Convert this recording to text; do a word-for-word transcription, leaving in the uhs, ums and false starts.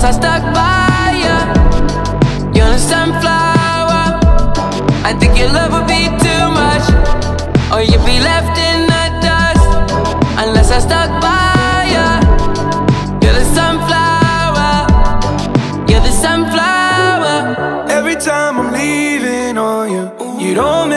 I stuck by you. You're a sunflower. I think your love would be too much, or you'd be left in